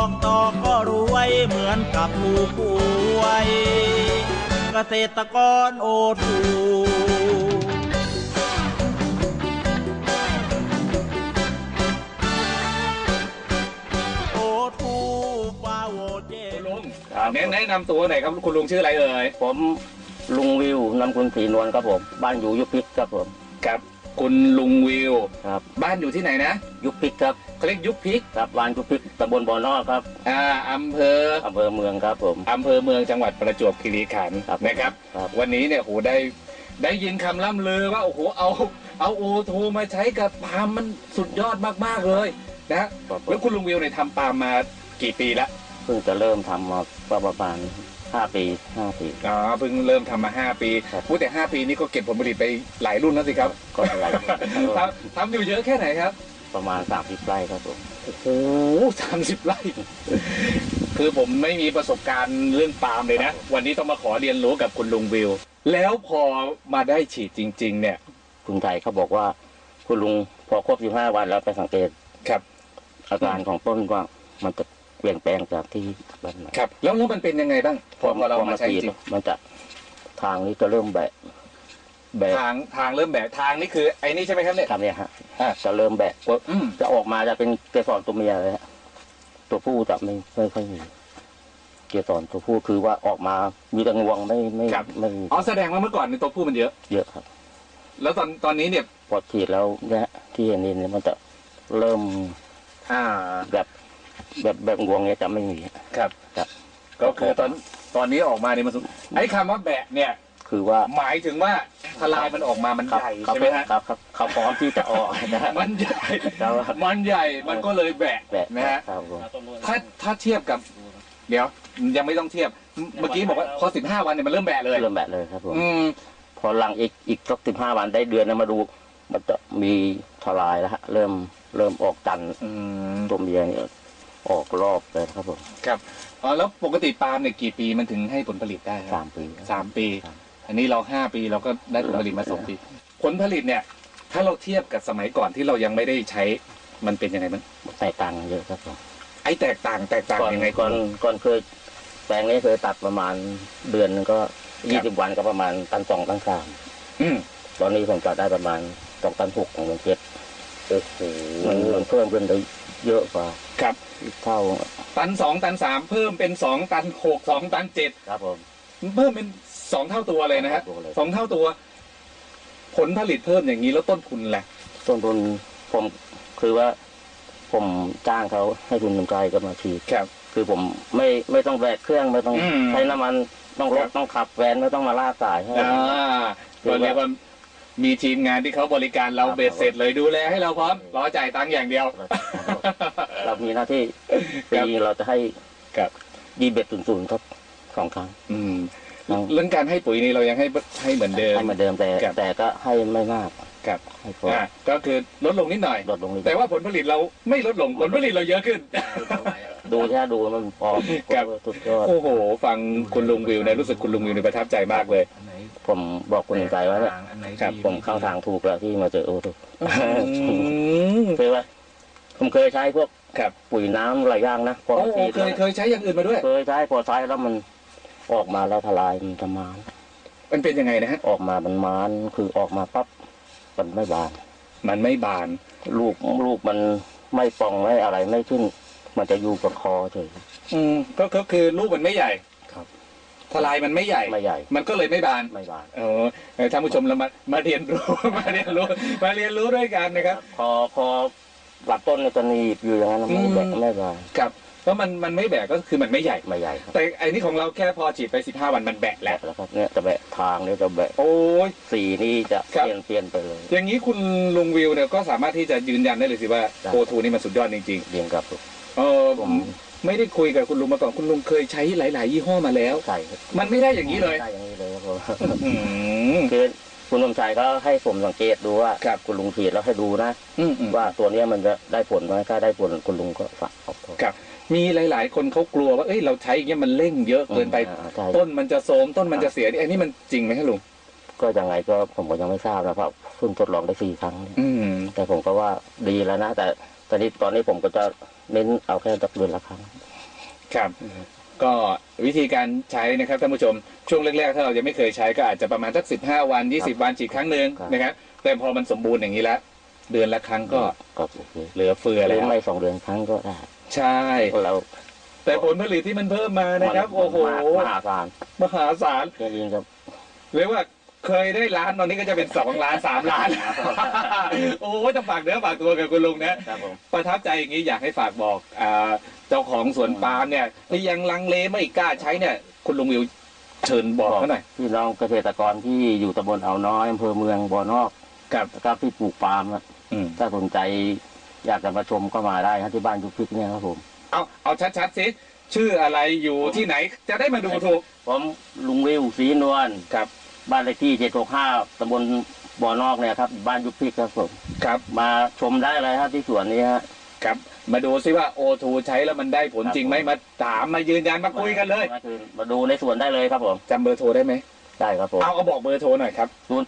อกต่อก็รวยเหมือนกับผู้ป่วยเกษตรกรโอทูแนะนำตัวหน่อยครับคุณลุงชื่ออะไรเอ่ยผมลุงวิวนำคุณศรีนวลครับผมบ้านอยู่ยุพิกครับผมครับคุณลุงวิวครับบ้านอยู่ที่ไหนนะยุพิกครับเขาเรียกยุพิกครับบ้านยุพิกตำบลบ่อนอกครับอำเภอเมืองครับผมอำเภอเมืองจังหวัดประจวบคีรีขันธ์นะครับวันนี้เนี่ยโหได้ยินคำล่ำลือว่าโอ้โหเอาโอทูมาใช้กับปาล์มมันสุดยอดมากๆเลยนะแล้วคุณลุงวิวเนี่ยทำปาล์มมากี่ปีแล้วเพิ่งจะเริ่มทำมาประมาณ5 ปีอ๋อเพิ่งเริ่มทำมา5 ปีพูดแต่5 ปีนี้ก็เก็บผลผลิตไปหลายรุ่นแล้วสิครับก็หลายทำอยู่เยอะแค่ไหนครับประมาณ30 ไร่ครับผมโอ้โห30 ไร่คือผมไม่มีประสบการณ์เรื่องปาล์มเลยนะวันนี้ต้องมาขอเรียนรู้กับคุณลุงวิวแล้วพอมาได้ฉีดจริงๆเนี่ยคุณไทยเขาบอกว่าคุณลุงพอครบ15 วันแล้วไปสังเกตครับอาการของต้นว่ามันจะเปลี่ยนแปลงจากที่บ้านครับแล้วมันเป็นยังไงบ้างพอเรามาใช้จริงมันจะทางนี้จะเริ่มแบะทางเริ่มแบะทางนี่คือไอ้นี่ใช่ไหมครับเนี่ยทำเนี่ยฮะจะเริ่มแบะจะออกมาจะเป็นเกสรตัวเมียเลยฮะตัวผู้จะไม่ค่อยมีเกสรตัวผู้คือว่าออกมามีแต่งวงไม่อ๋อแสดงว่าเมื่อก่อนในตัวผู้มันเยอะครับแล้วตอนนี้เนี่ยพอฉีดแล้วเนี่ยที่เห็นนี่มันจะเริ่มแบบงวงเนี่ยจะไม่มีครับก็คือตอนนี้ออกมาเนี่ยมันไอ้คำว่าแบะเนี่ยคือว่าหมายถึงว่าทลายมันออกมามันใหญ่ใช่ไหมครับเขาพร้อมที่จะออกนะมันใหญ่มันก็เลยแบะนะฮะถ้าเทียบกับเดี๋ยวยังไม่ต้องเทียบเมื่อกี้บอกว่าพอ15 วันเนี่ยมันเริ่มแบะเลยครับผมพอหลังอีกสัก15 วันได้เดือนมาดูมันจะมีทลายแล้วฮะเริ่มออกจันตัวเมียเนี่ยออกรอบเลยครับผมครับอ๋อแล้วปกติปาล์มเนี่ยกี่ปีมันถึงให้ผลผลิตได้3 ปีอันนี้เรา5 ปีเราก็ได้ผลผลิตมา2 ปีผลผลิตเนี่ยถ้าเราเทียบกับสมัยก่อนที่เรายังไม่ได้ใช้มันเป็นยังไงบ้างแตกต่างเยอะครับผมไอ้แตกต่างยังไงก่อนเคยแปลงนี้เคยตัดประมาณเดือนนึงก็20 วันก็ประมาณ1 ตัน 2 ตัน 3ตอนนี้ผมตัดได้ประมาณ2 ตัน 6ของ7โอ้โหมันเพิ่มขึ้นได้เยอะกว่าครับเท่า 1 ตัน 2 ตัน 3เพิ่มเป็น2 ตัน 6 2 ตัน 7 ครับผมเพิ่มเป็น2 เท่าตัวเลยนะฮะ2 เท่าตัวผลผลิตเพิ่มอย่างนี้แล้วต้นทุนแหละต้นทุนผมคือว่าผมจ้างเขาให้ทุนน้ำใจก็มาฉีดคือผมไม่ต้องแบกเครื่องไม่ต้องใช้น้ำมันต้องรถต้องขับแวนไม่ต้องมาลากสายให้ก็เรียกว่ามีทีมงานที่เขาบริการเราเบ็ดเสร็จเลยดูแลให้เราพร้อมรอจ่ายตังค์อย่างเดียวเรามีหน้าที่ปีเราจะให้ดีเบ็ด0ครับ2 ครั้งเรื่องการให้ปุ๋ยนี่เรายังให้เหมือนเดิมแต่ก็ให้ไม่มากครับก็คือลดลงนิดหน่อยแต่ว่าผลผลิตเราไม่ลดลงผลผลิตเราเยอะขึ้นดูมันพอโอ้โหฟังคุณลุงวิวเนี่ยรู้สึกคุณลุงวิวในประทับใจมากเลยผมบอกคุณใจว่าผมเข้าทางถูกแล้วที่มาเจอโอทูคือว่าผมเคยใช้พวกปุ๋ยน้ำหลายอย่างนะเคยใช้อย่างอื่นมาด้วยเคยใช้พอใช้แล้วมันออกมาแล้วทลายมันจะมันเป็นยังไงนะฮะออกมามันมันคือออกมาปั๊บมันไม่บานลูกมันไม่ป่องไม่อะไรไม่ขึ้นมันจะอยู่กับคอเฉยก็คือลูกมันไม่ใหญ่ทลายมันไม่ใหญ่มันก็เลยไม่บานท่านผู้ชมเรามาเรียนรู้ด้วยกันนะครับพอหลับต้นจะหนีบอยู่อย่างนั้นไม่บานครับเพราะมันไม่แบกก็คือมันไม่ใหญ่แต่ไอ้นี่ของเราแค่พอฉีดไป15 วันมันแบกแล้วครับเนี่ยจะแบกทางเนี่ยจะแบกโอ้ยสีนี่จะเปลี่ยนไปเลยอย่างนี้คุณลุงวิวเนี่ยก็สามารถที่จะยืนยันได้เลยสิว่าโอทูนี่มันสุดยอดจริงๆเรียนกับผมไม่ได้คุยกับคุณลุงมาก่อนคุณลุงเคยใช้หลายๆยี่ห้อมาแล้วใช่มันไม่ได้อย่างนี้เลยคือคุณลุงชัยก็ให้ผมสังเกตดูว่าคุณลุงฉีดแล้วให้ดูนะว่าตัวนี้มันจะได้ผลไหมถ้าได้ผลคุณลุงก็ฝากออกครับมีหลายๆคนเขากลัวว่าเราใช้อย่างนี้มันเร่งเยอะเกินไปต้นมันจะโทรมต้นมันจะเสียนี่อันนี้มันจริงไหมครับลุงก็ยังไงก็ผมก็ยังไม่ทราบนะเพราะเพิ่งทดลองได้4 ครั้งแต่ผมก็ว่าดีแล้วนะแต่ตอนนี้ผมก็จะเน้นเอาแค่เดือนละครั้งครับก็วิธีการใช้นะครับท่านผู้ชมช่วงแรกๆถ้าเรายังไม่เคยใช้ก็อาจจะประมาณสัก15 วัน20 วันฉีดครั้งหนึ่งนะครับแต่พอมันสมบูรณ์อย่างนี้แล้วเดือนละครั้งก็เหลือเฟือแล้วไม่2 เดือนครั้งก็ได้ใช่เราแต่ผลผลิตที่มันเพิ่มมานะครับโอ้โหมหาศาลจริงครับเรียกว่าเคยได้ล้านตอนนี้ก็จะเป็น2 ล้าน3 ล้านโอ้จะฝากเนื้อฝากตัวกับคุณลุงนะประทับใจอย่างนี้อยากให้ฝากบอกเจ้าของสวนปาล์มเนี่ยที่ยังลังเลไม่กล้าใช้เนี่ยคุณลุงวิวเชิญบอกเขาหน่อยพี่น้องเกษตรกรที่อยู่ตำบลอ่าวน้อยอำเภอเมืองบ่อนอกกับที่ปลูกปาล์มถ้าสนใจอยากจะมาชมก็มาได้ที่บ้านยุพิกเนี่ยครับผมเอาชัดๆสิชื่ออะไรอยู่ที่ไหนจะได้มาดูถูกผมลุงวิวศรีนวลครับบ้านเลขที่765ตำบลบ่อนอกเนี่ยครับบ้านยุพิกครับผมครับมาชมได้เลยครับที่สวนนี้ฮะครับมาดูซิว่า O2 ใช้แล้วมันได้ผลจริงไหมมาถามมายืนยันมาคุยกันเลยมาดูในสวนได้เลยครับผมจำเบอร์โทรได้ไหมได้ครับผมเอาบอกเบอร์โทรหน่อยครับ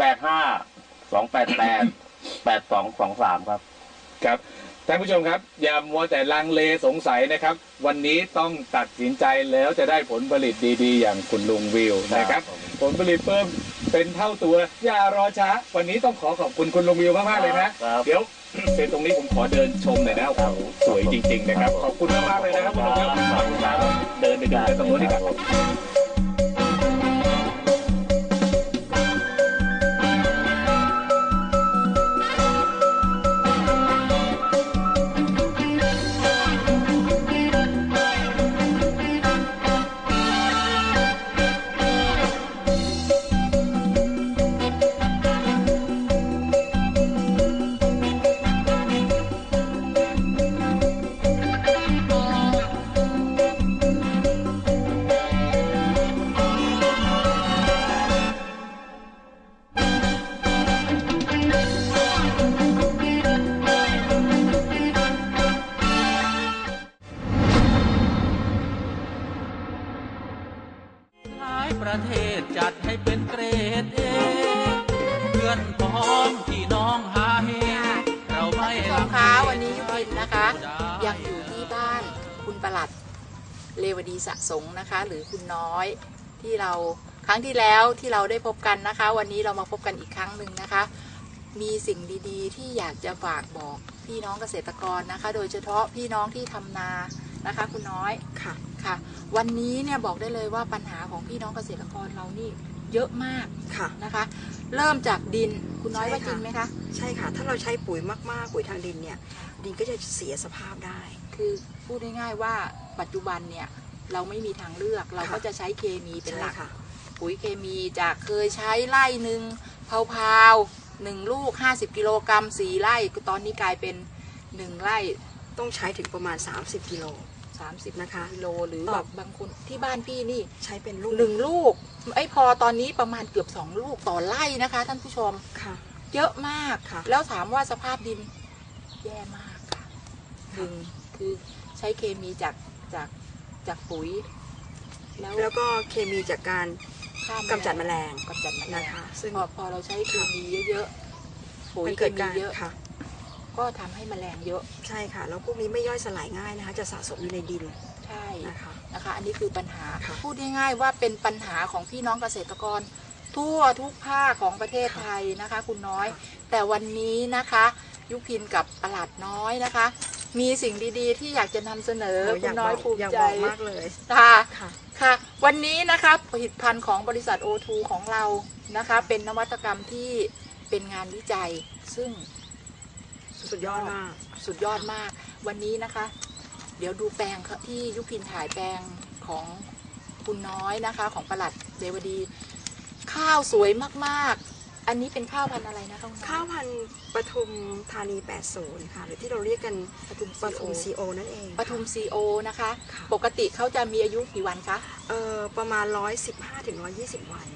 085-288-8223ครับครับท่านผู้ชมครับอย่ามัวแต่ลังเลสงสัยนะครับวันนี้ต้องตัดสินใจแล้วจะได้ผลผลิตดีๆอย่างคุณลุงวิวนะครับผลผลิตเพิ่มเป็นเท่าตัวอย่ารอช้าวันนี้ต้องขอบคุณคุณลุงวิวมากๆเลยนะเดี๋ยวเป็นตรงนี้ผมขอเดินชมหน่อยนะโอ้โหสวยจริงๆนะครับขอบคุณมากๆเลยนะครับคุณลุงวิวเดินไปดูกันตรงนู้นดีกว่าประเทศจัดให้เป็นเกรดเอเพื่อนพ้องพี่น้องหาเฮเราไม่ลำค้าวันนี้ยุพินนะคะยังอยู่ที่บ้านคุณปลัดเลวดีสะสงนะคะหรือคุณน้อยที่เราครั้งที่แล้วที่เราได้พบกันนะคะวันนี้เรามาพบกันอีกครั้งหนึ่งนะคะมีสิ่งดีๆที่อยากจะฝากบอกพี่น้องเกษตรกรนะคะโดยเฉพาะพี่น้องที่ทำนานะคะคุณน้อยค่ะวันนี้เนี่ยบอกได้เลยว่าปัญหาของพี่น้องเกษตรกรเรานี่เยอะมากนะคะเริ่มจากดินคุณน้อยว่าจริงไหมคะใช่ค่ะถ้าเราใช้ปุ๋ยมากๆปุ๋ยทางดินเนี่ยดินก็จะเสียสภาพได้คือพูดง่ายๆว่าปัจจุบันเนี่ยเราไม่มีทางเลือกเราก็จะใช้เคมีเป็นหลักปุ๋ยเคมีจากเคยใช้ไร่หนึ่งพาวๆ1 ลูก50 กิโลกรัม4 ไร่ตอนนี้กลายเป็น1 ไร่ต้องใช้ถึงประมาณ30 กิโลนะคะกิโลหรือแบบบางคนที่บ้านพี่นี่ใช้เป็นลูก 1 ลูกพอตอนนี้ประมาณเกือบ2 ลูกต่อไร่นะคะท่านผู้ชมค่ะเยอะมากแล้วถามว่าสภาพดินแย่มากค่ะคือใช้เคมีจากปุ๋ยแล้วก็เคมีจากการกำจัดแมลงนะคะซึ่งพอเราใช้เคมีเยอะๆปุ๋ยเคมีเยอะก็ทำให้แมลงเยอะใช่ค่ะแล้วพวกนี้ไม่ย่อยสลายง่ายนะคะจะสะสมอยู่ในดินใช่นะคะอันนี้คือปัญหาพูดง่ายๆว่าเป็นปัญหาของพี่น้องเกษตรกรทั่วทุกภาคของประเทศไทยนะคะคุณน้อยแต่วันนี้นะคะยุพินกับปลัดน้อยนะคะมีสิ่งดีๆที่อยากจะนำเสนอคุณน้อยภูมิใจมากเลยค่ะวันนี้นะคะผลิตภัณฑ์ของบริษัท O2 ของเรานะคะเป็นนวัตกรรมที่เป็นงานวิจัยซึ่งสุดยอดมากวันนี้นะคะเดี๋ยวดูแปลงที่ยุพินถ่ายแปลงของคุณน้อยนะคะของปลัดเดวดีข้าวสวยมากๆอันนี้เป็นข้าวพันธุ์อะไรนะคะข้าวพันธุ์ปทุมธานี80ค่ะหรือที่เราเรียกกันปทุมซีโอนั่นเองปทุมซีโอนะคะปกติเขาจะมีอายุกี่วันคะประมาณ115 ถึง 120 วัน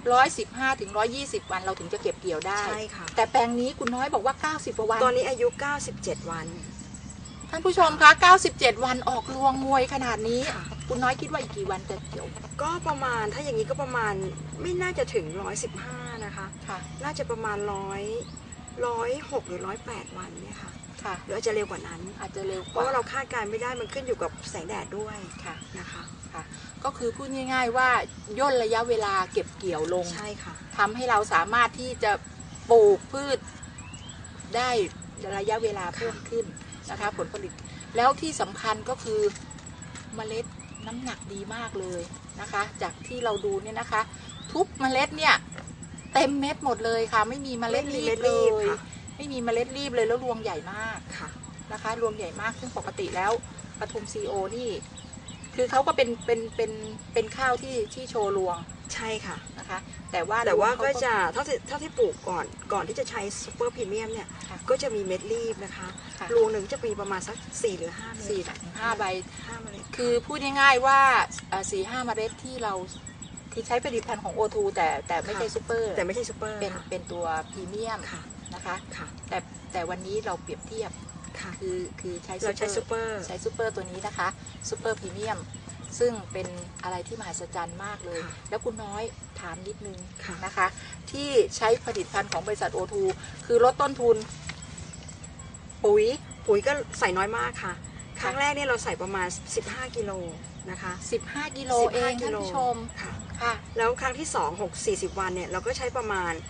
115 ถึง 120 วันเราถึงจะเก็บเกี่ยวได้ใช่ค่ะแต่แปลงนี้คุณน้อยบอกว่า90 กว่าวันตอนนี้อายุ97 วันท่านผู้ชมคะ97 วันออกรวงงวยขนาดนี้คุณน้อยคิดว่าอีกกี่วันจะเกี่ยวก็ประมาณถ้าอย่างนี้ก็ประมาณไม่น่าจะถึง115นะคะน่าจะประมาณ 106 หรือ 108 วันเนี่ยค่ะค่ะหรืออาจจะเร็วกว่านั้นอาจจะเร็วเพกราะว่าว่าเราคาดการณ์ไม่ได้มันขึ้นอยู่กับแสงแดดด้วยค่ะนะคะค่ะก็คือพูดง่ายๆว่าย่นระยะเวลาเก็บเกี่ยวลงใช่ค่ะทำให้เราสามารถที่จะปลูกพืชได้ระยะเวลาเพิ่มขึ้นนะคะผลผลิตแล้วที่สำคัญก็คือเมล็ดน้ำหนักดีมากเลยนะคะ จากที่เราดูเนี่ยนะคะ ทุกเมล็ดเนี่ยเต็มเม็ดหมดเลยค่ะ ไม่มีเมล็ดรีบเลยค่ะไม่มีเมล็ดรีบเลยแล้วรวงใหญ่มากค่ะนะคะรวงใหญ่มากซึ่งปกติแล้วปทุมซีโอนี่คือเขาก็เป็นข้าวที่โชว์รวงใช่ค่ะนะคะแต่ว่าแต่ว่าเขก็จะเท่าที่ปลูกก่อนที่จะใช้ซูเปอร์พรีเมียมเนี่ยค่ะก็จะมีเม็ดรีบนะคะค่ะรวงหนึ่งจะมีประมาณสัก4 หรือ 5 เม็ด 4-5 ใบ 5 เมล็ดคือพูดง่ายๆว่า4-5 เมล็ดที่เราคือใช้ผลิตภัณฑ์ของ O2 แต่ไม่ใช่ซูเปอร์แต่ไม่ใช่ซูเปอร์เป็นตัวพรีเมียมค่ะนะคะค่ะแต่วันนี้เราเปรียบเทียบค่ะคือใช้เราใช้ซูเปอร์ใช้ซูเปอร์ตัวนี้นะคะซูเปอร์พรีเมียมซึ่งเป็นอะไรที่มหัศจรรย์มากเลยค่ะแล้วคุณน้อยถามนิดนึงค่ะนะคะ ที่ใช้ผลิตภัณฑ์ของบริษัท O2 คือลดต้นทุน ปุ๋ยก็ใส่น้อยมากค่ะ ครั้งแรกเนี่ยเราใส่ประมาณ15 กิโลนะคะ 15 กิโลเอง 15 ท่านผู้ชมค่ะค่ะแล้วครั้งที่2 40 วันเนี่ยเราก็ใช้ประมาณ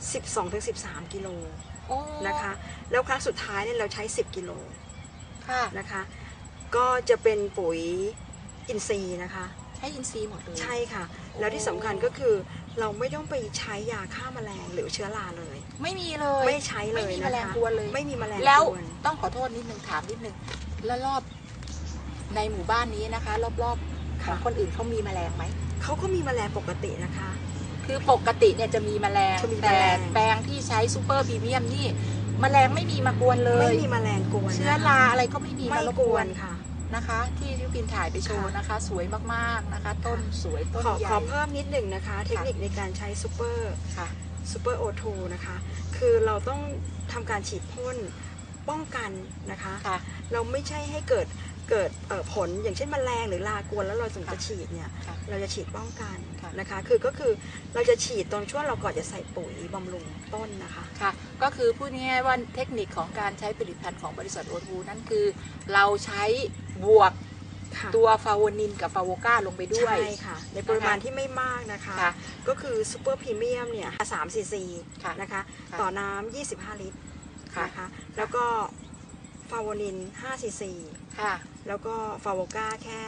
12-13 กิโลโอ้นะคะ แล้วครั้งสุดท้ายเนี่ยเราใช้10 กิโลค่ะนะคะ ก็จะเป็นปุ๋ยอินทรีย์นะคะใช้อินทรีย์หมดเลยใช่ค่ะ แล้วที่สำคัญก็คือเราไม่ต้องไปใช้ยาฆ่าแมลงหรือเชื้อราเลยไม่มีเลยไม่ใช้เลยไม่มีนะคะแมลงกวนเลยไม่มีแมลงแล้วกวนต้องขอโทษนิดนึงถามนิดนึงแล้วรอบในหมู่บ้านนี้นะคะ รอบๆของคนอื่นเขามีแมลงไหมเขาก็มีแมลงปกตินะคะคือปกติเนี่ยจะมีแมลงจะมีแมแต่ลงแปลงที่ใช้ซูเปอร์พรีเมียมนี่แมลงไม่มีมากวนเลยไม่มีแมลงกวนเชื้อราอะไรก็ไม่มีไม่มารบกกววน นค่ะนะคะ ที่ยุพินถ่ายไปโชว์นะคะ สวยมากๆนะคะ ต้นสวยต้นขอใหญ่ขอเพิ่มนิดหนึ่งนะคะ เทคนิคในการใช้ซูเปอร์ค่ะโอทูนะคะ คือเราต้องทำการฉีดพ่นป้องกันนะคะค่ะเราไม่ใช่ให้เกิดผลอย่างเช่นแมลงหรือรากวนแล้วเราถึงจะฉีดเนี่ยค่ะเราจะฉีดป้องกันค่ะนะคะก็คือเราจะฉีดตอนช่วงเราก่อนจะใส่ปุ๋ยบำรุงต้นนะคะค่ะ ก็คือพูดง่ายๆว่าเทคนิคของการใช้ผลิตภัณฑ์ของบริษัทโอทูนั่นคือ เราใช้บวกค่ะตัวฟาโวนินกับฟาโวก้าลงไปด้วยใช่ค่ะ ในปริมาณที่ไม่มากนะคะค่ะก็คือซูเปอร์พรีเมียมเนี่ย3 ซีซีค่ะนะคะค่ะต่อน้ำ25 ลิตรค่ะนะคะ แล้วก็ฟาโวนิน5 ซีซีค่ะแล้วก็ฟาโวก้าแค่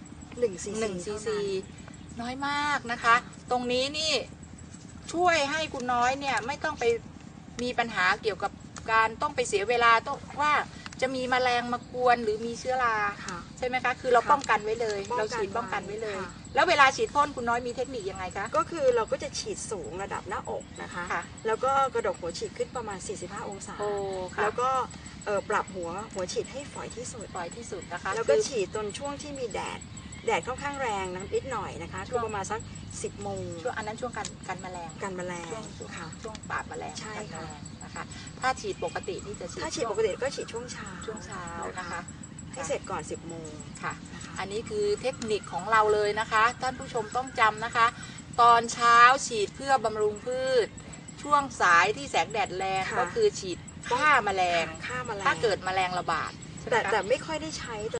1 ซีซี 1 ซีซีน้อยมากนะคะ ตรงนี้นี่ช่วยให้คุณน้อยเนี่ยไม่ต้องไปมีปัญหาเกี่ยวกับการต้องไปเสียเวลาต้องว่าจะมีแมลงมากวนหรือมีเชื้อราค่ะใช่ไหมคะ คือเราค่ะป้องกันไว้เลยป้องกันเราฉีดป้องกันไว้เลยค่ะแล้วเวลาฉีดพ่นคุณน้อยมีเทคนิคยังไงคะก็คือเราก็จะฉีดสูงระดับหน้าอกนะคะค่ะแล้วก็กระดกหัวฉีดขึ้นประมาณ 45 องศาโอ้ค่ะแล้วก็ปรับหัวฉีดให้ฝอยที่สุดปล่อยที่สุดนะคะแล้วก็คือฉีดตอนช่วงที่มีแดดค่อนข้างแรงนิดหน่อยนะคะช่คืวงอประมาณสัก10 โมงช่วงอันนั้นช่วงกันแมลงกันแมลงช่วงค่ะช่วงปราบแมลงใช่กันแมค่ะลงนะคะ ถ้าฉีดปกตินี่จะฉีดถ้าฉีดปกติก็ฉีดช่วงเช้าช่วงเช้านะคะให้เสร็จก่อน 10 โมงค่ะนะคะอันนี้คือเทคนิคของเราเลยนะคะ ท่านผู้ชมต้องจำนะคะ ตอนเช้าฉีดเพื่อบำรุงพืช ช่วงสายที่แสงแดดแรงค่ะก็คือฉีดฆ่าแมลงฆ่าแมลงถ้าเกิดแมลงระบาดใช่ไหมแต่คะแต่ไม่ค่อยได้ใช้